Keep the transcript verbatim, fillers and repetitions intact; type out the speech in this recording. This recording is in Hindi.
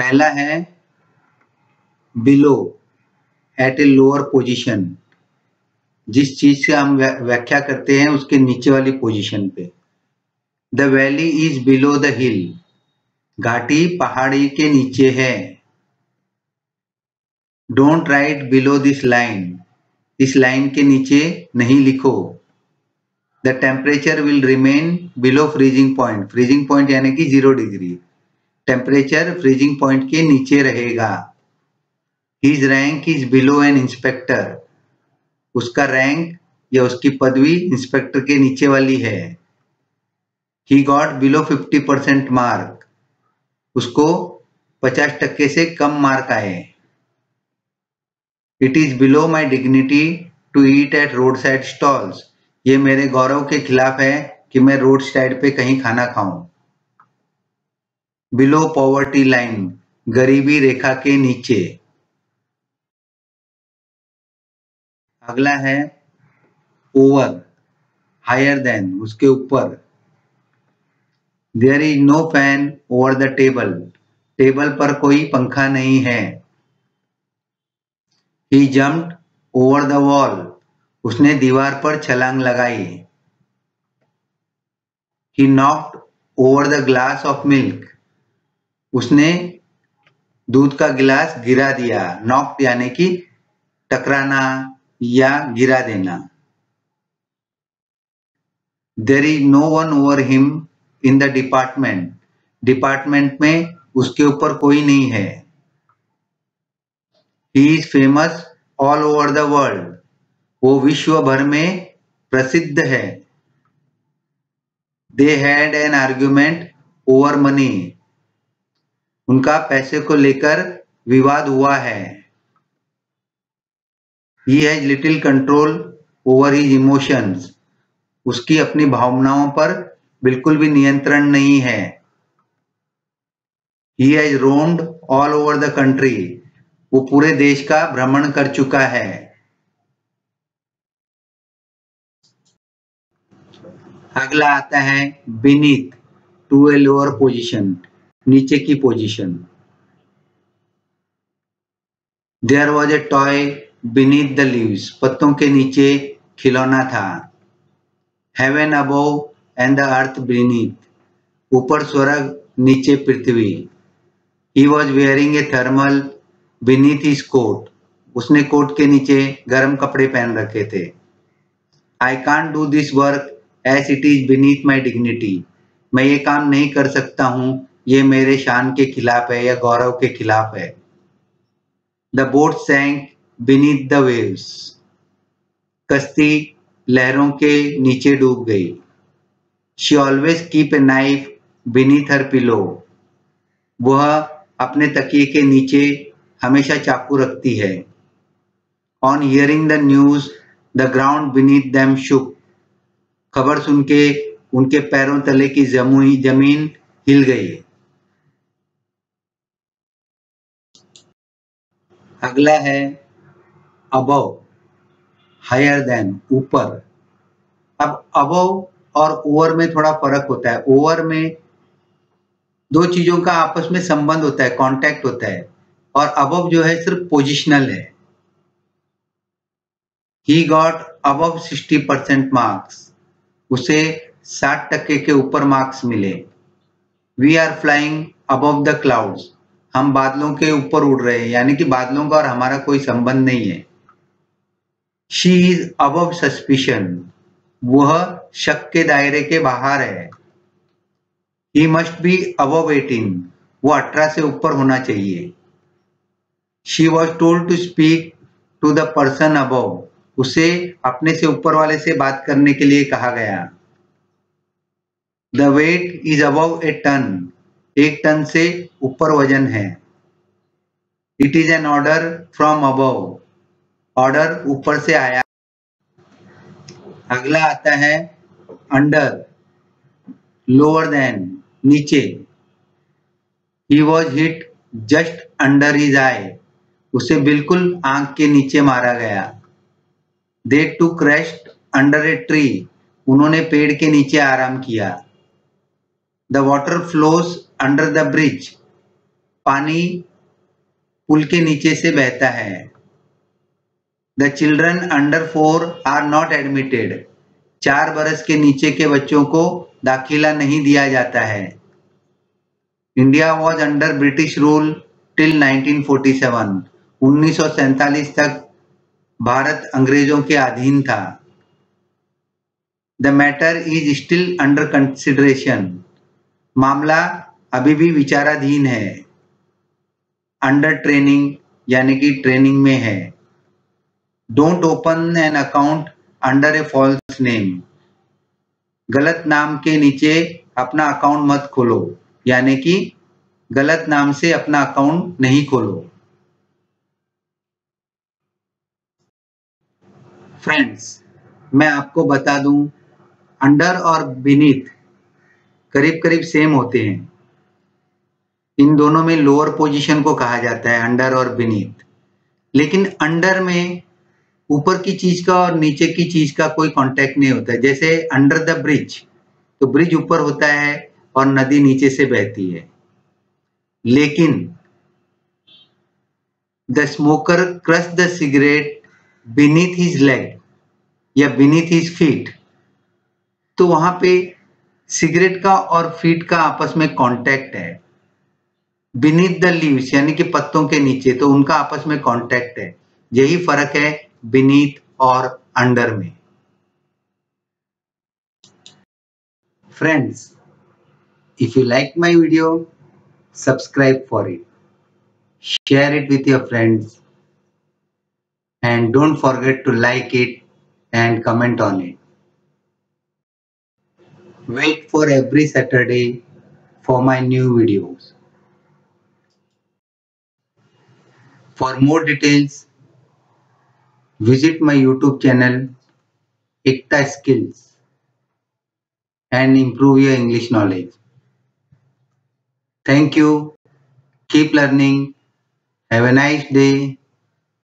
पहला है below, at a lower position, जिस चीज से हम व्याख्या करते हैं उसके नीचे वाली पोजीशन पे। The valley is below the hill, घाटी पहाड़ी के नीचे है। Don't write below this line, इस लाइन के नीचे नहीं लिखो। The temperature will remain below freezing point, freezing point यानी कि zero degree, temperature freezing point के नीचे रहेगा। His rank is below an inspector, उसका रैंक या उसकी पदवी इंस्पेक्टर के नीचे वाली है। He got below fifty percent mark, उसको पचास टक्के से कम मार्क आए। It is below my dignity to eat at road side stalls, ये मेरे गौरव के खिलाफ है कि मैं रोड साइड पे कहीं खाना खाऊं। बिलो पॉवर्टी लाइन, गरीबी रेखा के नीचे। अगला है ओवर, हायर देन, उसके ऊपर। There is no fan over the table, table पर कोई पंखा नहीं है। He jumped over the wall, उसने दीवार पर छलांग लगाई। He knocked over the glass of milk, उसने दूध का गिलास गिरा दिया। नॉक्ड यानी कि टकराना या गिरा देना। There is no one over him in the department, department में उसके ऊपर कोई नहीं है। He is famous all over the world, वो विश्व भर में प्रसिद्ध है। They had an argument over money, उनका पैसे को लेकर विवाद हुआ है। He has little control over his emotions, उसकी अपनी भावनाओं पर बिल्कुल भी नियंत्रण नहीं है। He has roamed all over the country, वो पूरे देश का भ्रमण कर चुका है। अगला आता है beneath, to a lower position, नीचे की position. There was a toy beneath the leaves, पत्तों के नीचे खिलौना था। Heaven above and the earth beneath, ऊपर स्वर्ग नीचे पृथ्वी। He was wearing a thermal beneath his coat, उसने कोट के नीचे गर्म कपड़े पहन रखे थे। I can't do this work as it is beneath my dignity, मैं ये काम नहीं कर सकता हूं, ये मेरे शान के खिलाफ है या गौरव के खिलाफ है। The boat sank beneath the waves, कश्ती लहरों के नीचे डूब गई। She always keep a knife beneath her pillow, वह अपने तकिए के नीचे हमेशा चाकू रखती है। On hearing the news the ground beneath them shook, खबर सुन के उनके पैरों तले की जमीन हिल गई। अगला है अबव, हायर देन, ऊपर। अब अबव और ओवर में थोड़ा फर्क होता है। ओवर में दो चीजों का आपस में संबंध होता है, कांटेक्ट होता है, और अबव जो है सिर्फ पोजिशनल है। He got above sixty percent marks, उसे साठ टक्के के ऊपर मार्क्स मिले। We are flying above the clouds, हम बादलों के ऊपर उड़ रहे हैं, यानी कि बादलों का और हमारा कोई संबंध नहीं है। शी इज अबव सस्पिशन, वह शक के दायरे के बाहर है। He must be above eighteen, वो अठारह से ऊपर होना चाहिए। She was told to speak to the person above, उसे अपने से ऊपर वाले से बात करने के लिए कहा गया। The weight is above a ton, एक टन से ऊपर वजन है। It is an order from above, order ऊपर से आया। अगला आता है अंडर, लोअर देन, नीचे। He was hit just under his eye, उसे बिल्कुल आंख के नीचे मारा गया। They took rest under a tree, उन्होंने पेड़ के नीचे आराम किया। The water flows under the bridge, पानी पुल के नीचे से बहता है। The children under four are not admitted. चार बरस के नीचे के बच्चों को दाखिला नहीं दिया जाता है। India was under British rule till nineteen forty seven. उन्नीस सौ सैंतालीस तक भारत अंग्रेजों के अधीन था। The matter is still under consideration. मामला अभी भी विचाराधीन है। अंडर ट्रेनिंग यानी कि ट्रेनिंग में है। Don't open an account under a false name. गलत नाम के नीचे अपना अकाउंट मत खोलो, यानी कि गलत नाम से अपना अकाउंट नहीं खोलो। फ्रेंड्स, मैं आपको बता दूं, अंडर और बीनीथ करीब करीब सेम होते हैं। इन दोनों में लोअर पोजीशन को कहा जाता है, अंडर और बीनीथ। लेकिन अंडर में ऊपर की चीज का और नीचे की चीज का कोई कांटेक्ट नहीं होता है। जैसे अंडर द ब्रिज, तो ब्रिज ऊपर होता है और नदी नीचे से बहती है। लेकिन the smoker crush the cigarette beneath his leg या बीनीथ हिज फीट, तो वहां पे सिगरेट का और फीट का आपस में कांटेक्ट है। बीनीथ द लीव्स यानी कि पत्तों के नीचे, तो उनका आपस में कांटेक्ट है। यही फर्क है बीनीथ और अंडर में। Friends, if you like my video, subscribe for it, share it with your friends, and don't forget to like it and comment on it. Wait for every Saturday for my new videos. For more details, visit my YouTube channel Ekta Skills and improve your English knowledge. Thank you. Keep learning. Have a nice day.